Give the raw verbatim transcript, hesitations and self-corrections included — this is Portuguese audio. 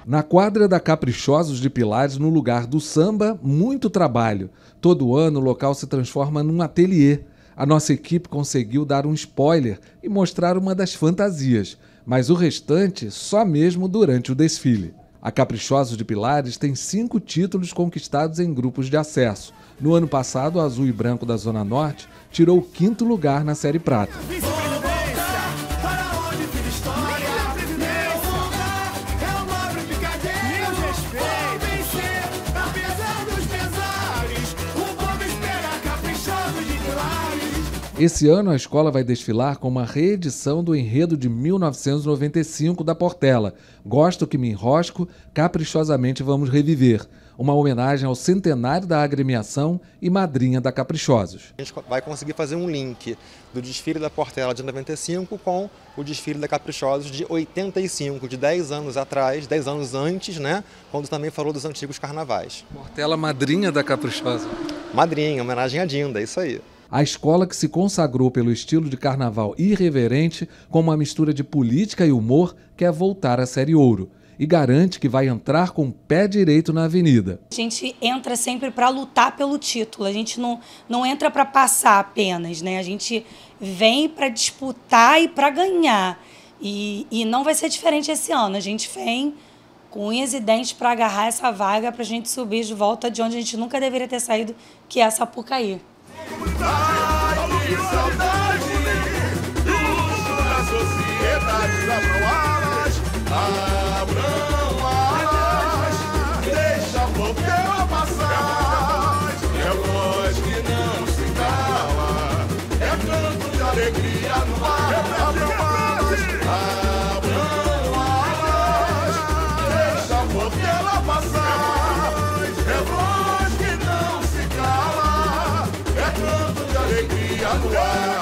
Na quadra da Caprichosos de Pilares, no lugar do samba, muito trabalho. Todo ano o local se transforma num ateliê. A nossa equipe conseguiu dar um spoiler e mostrar uma das fantasias, mas o restante só mesmo durante o desfile. A Caprichosos de Pilares tem cinco títulos conquistados em grupos de acesso. No ano passado, o Azul e Branco da Zona Norte tirou o quinto lugar na Série Prata. Esse ano a escola vai desfilar com uma reedição do enredo de mil novecentos e noventa e cinco da Portela, Gosto que me enrosco, caprichosamente vamos reviver. Uma homenagem ao centenário da agremiação e madrinha da Caprichosos. A gente vai conseguir fazer um link do desfile da Portela de noventa e cinco com o desfile da Caprichosos de oitenta e cinco, de dez anos atrás, dez anos antes, né? Quando também falou dos antigos carnavais. Portela, madrinha da Caprichosos. Madrinha, homenagem à Dinda, isso aí. A escola que se consagrou pelo estilo de carnaval irreverente, com uma mistura de política e humor, quer voltar à Série Ouro e garante que vai entrar com o pé direito na avenida. A gente entra sempre para lutar pelo título, a gente não, não entra para passar apenas, né? A gente vem para disputar e para ganhar. E, e não vai ser diferente esse ano, a gente vem com unhas e dentes para agarrar essa vaga, para a gente subir de volta de onde a gente nunca deveria ter saído, que é a Sapucaí. Ai, que saudade, luxo da sociedade, abram alas, abram alas, deixa a porteira passar, é voz que não se cala, é canto de alegria no ar, abram alas, abram alas, deixa a porteira passar, é voz que não se cala, é canto de alegria no ar.